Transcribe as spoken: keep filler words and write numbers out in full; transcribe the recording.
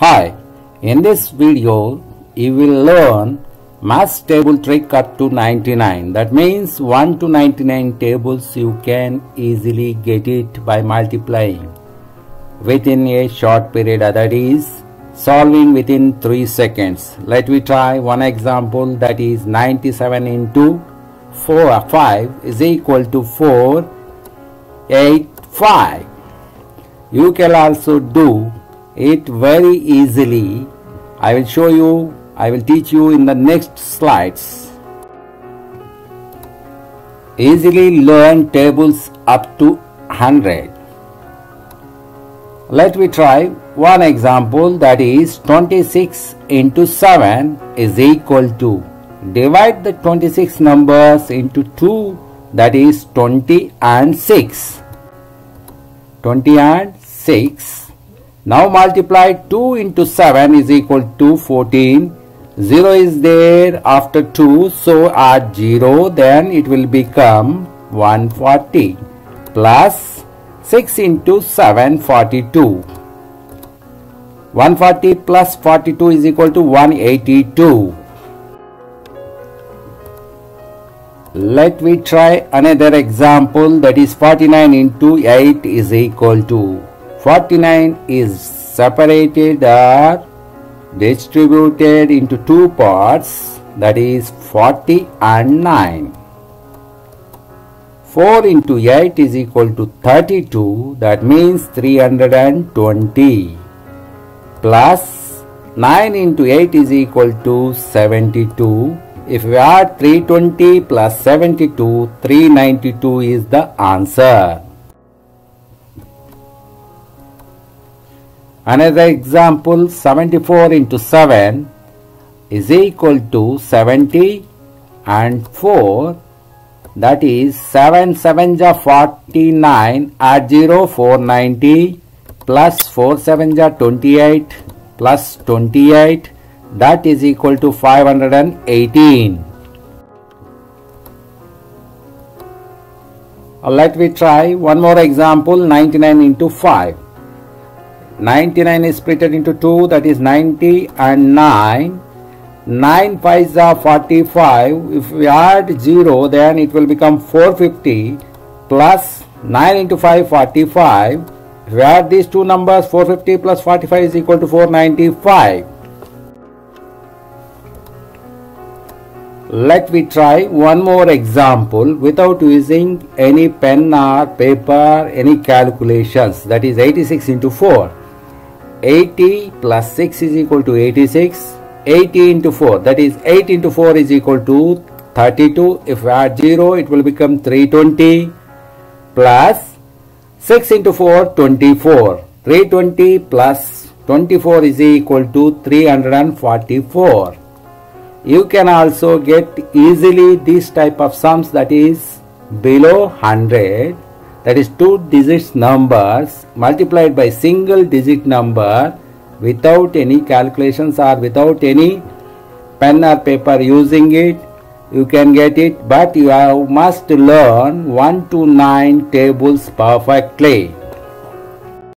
Hi, in this video you will learn math table trick up to ninety-nine. That means one to ninety-nine tables you can easily get it by multiplying within a short period, that is solving within three seconds. Let me try one example, that is ninety-seven into four five is equal to four eighty-five. You can also do it very easily. I will show you, I will teach you in the next slides. Easily learn tables up to one hundred. Let me try one example, that is twenty-six into seven is equal to, divide the twenty-six numbers into two, that is twenty and six. twenty and six. Now multiply two into seven is equal to fourteen. zero is there after two, so add zero, then it will become one hundred forty, plus six into seven, forty-two. one hundred forty plus forty-two is equal to one hundred eighty-two. Let me try another example, that is forty-nine into eight is equal to, forty-nine is separated or distributed into two parts, that is forty and nine. four into eight is equal to thirty-two, that means three hundred twenty, plus nine into eight is equal to seventy-two. If we add three hundred twenty plus seventy-two, three hundred ninety-two is the answer. Another example, seventy-four into seven is equal to seventy and four, that is seven sevens are forty-nine, add zero, four hundred ninety, plus four sevens are twenty-eight, plus twenty-eight, that is equal to five hundred eighteen. Let me try one more example, ninety-nine into five. ninety-nine is split into two, that is ninety and nine. nine fives are forty-five. If we add zero, then it will become four hundred fifty, plus nine into five, forty-five. If we add these two numbers, four hundred fifty plus forty-five is equal to four hundred ninety-five. Let me try one more example without using any pen or paper, any calculations, that is eighty-six into four. eighty plus six is equal to eighty-six. eighty into four, that is eight into four is equal to thirty-two. If we add zero, it will become three hundred twenty, plus six into four, twenty-four. three hundred twenty plus twenty-four is equal to three hundred forty-four. You can also get easily this type of sums, that is below one hundred, that is two digits numbers multiplied by single digit number without any calculations or without any pen or paper using it. You can get it, but you have, must learn one to nine tables perfectly.